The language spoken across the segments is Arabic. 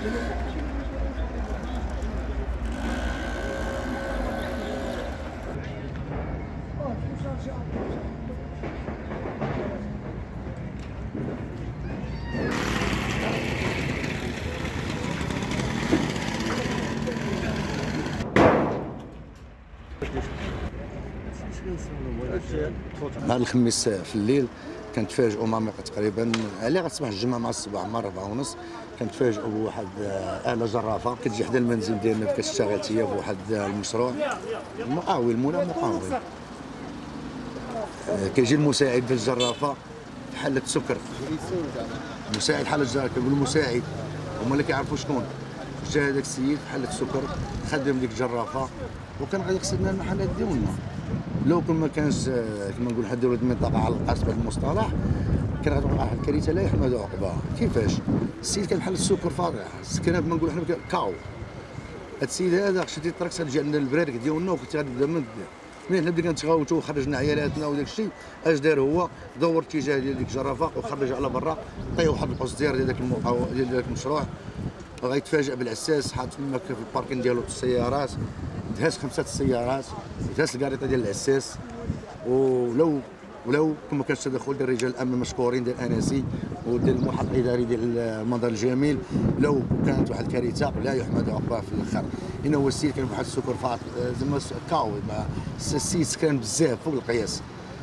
نهار الخميس في الليل كنتفاجئوا ماميق تقريبا على غتصبح الجمعه مع الصباح مع 4:30 كنتفاجئوا بواحد آلة جرافه كتجي حدا المنزل ديالنا كتشتغل هي بواحد المشروع مقاول مولا مقاول. كيجي المساعد ديال الجرافه حالة سكر، مساعد حالة الجرافه كنقول المساعد هما اللي كيعرفوا شكون. جا هذاك السيد حالة سكر خدم ديك الجرافه وكان غادي يقصد لنا المحلات ديالنا. لو كون ما كانش كما نقول حد ولاد المنطقه على القصد بهذا المصطلح كان غتوقع واحد الكارثه لا يحمد عقباها. كيفاش؟ السيد كان بحال السكر فاضح، السكنه كما نقولوا حنا كاو. هذا السيد هذا شدي الطريق جا عندنا البرارك ديالنا وكنت غادي نبدا من هنا بدينا نتغاوتوا وخرجنا عيالاتنا وداك الشيء. اش دار هو؟ دور اتجاه ديال ديك الجرافه وخرج على برا طيح واحد القصدير ديال داك المشروع وغيتفاجئ بالعساس حاط تما في الباركين ديالو السيارات دهاز 5 السيارات دهاز الكاريطه ديال العساس. ولو كما كانش تدخل ديال رجال الامن مشكورين ديال انسي وديال المحافظ الاداري ديال المنظر الجميل لو كانت واحد الكارثه لا يحمد عقباها في الاخر. هنا هو السيد كان بواحد السكر فاط زعما كاو السيد سكران بزاف فوق القياس.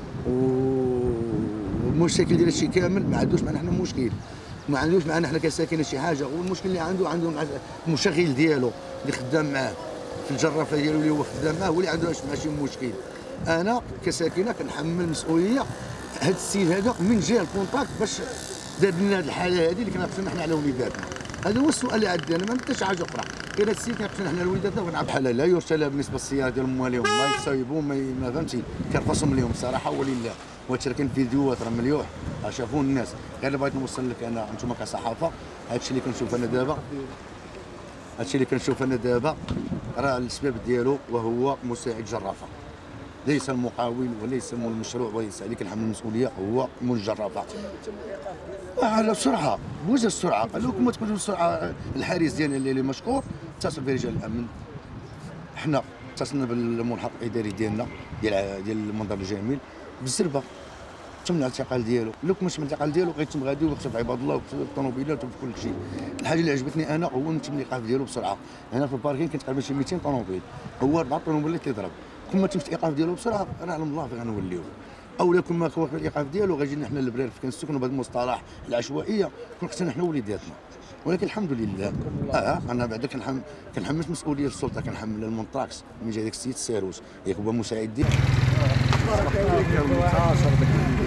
والمشكل ديال الشيء كامل ما عندوش معنا حنا مشكل، ما عندوش معنا حنا كساكنه شي حاجه. والمشكل اللي عنده مع المشغل ديالو اللي خدام معاه في الجرافه ديالو اللي هو خدام معاه هو اللي عنده ماشي مشكل. انا كساكنه كنحمل مسؤوليه هذا السيد هذا من جهه الكونتاكت باش دار لنا هذه الحاله هذه اللي كناقصنا حنا على وليداتنا. هذا هو السؤال اللي عندنا ما حتى شي حاجه اخرى. كاين هذا السيد كناقصنا حنا على وليداتنا وكنعرف بحال لا يرسل بالنسبه للسياره ديال مواليهم ما يصايبوا ما فهمتي كنرقصهم لهم صراحه ولله. وهادشي راه كاين فيديوهات راه مليوح شافوه الناس. غير اللي بغيت نوصل لك انا انتم كصحافه هادشي اللي كنشوف انا دابا راه السبب ديالو وهو مساعد جرافه ليس المقاول وليس مول المشروع وليس اللي كنحمل المسؤوليه هو مول الجرافه. على السرعه بوجه السرعه قال لكم ما تكونوا السرعه. الحارس ديالنا اللي مشكور اتصل برجال الامن، حنا اتصلنا بالملحق الاداري ديالنا ديال المنظر الجميل بالزربه تم الاعتقال ديالو. لو كان تم الاعتقال ديالو غيتم غادي ويخطف عباد الله ويخطف الطوموبيلات وفي كل شيء. الحاجه اللي عجبتني انا هو تم الايقاف ديالو بسرعه. هنا في الباركين كاين تقريبا شي 200 طوموبيل هو 4 طوموبيلات اللي ضرب. كون ما تمش الايقاف ديالو بسرعه راه على الله فين غنوليو. او لا كون ما كان الايقاف ديالو غيجينا حنا البرار كنسكنوا بهذا المصطلح العشوائيه كون خصنا حنا وليداتنا. ولكن الحمد لله انا بعدا كنحملش مسؤوليه السلطه كنحمل المونطراكس من جا داك السيد السيروس هو مساعد ديالي.